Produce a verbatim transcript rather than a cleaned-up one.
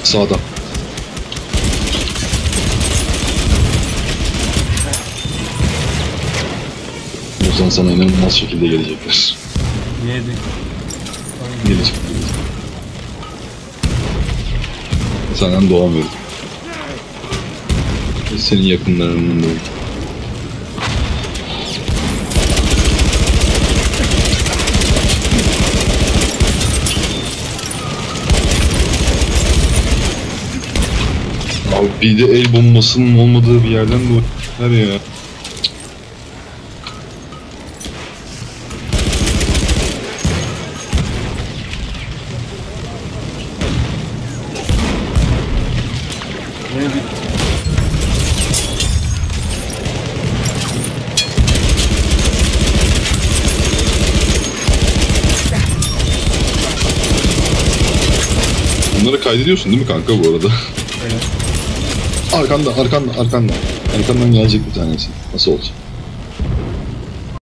Sağdan. O zaman sana inanılmaz şekilde gelecekler. Yedi. Gelecek. Senden doğamıyorum. Senin yakınlarındayım. Abi bir de el bombasının olmadığı bir yerden de her ya. Ne bitti? Bunları kaydediyorsun değil mi kanka bu arada? Evet. Arkanda, arkanda, arkanda. Arkandan gelecek bir tanesi. Nasıl olacak?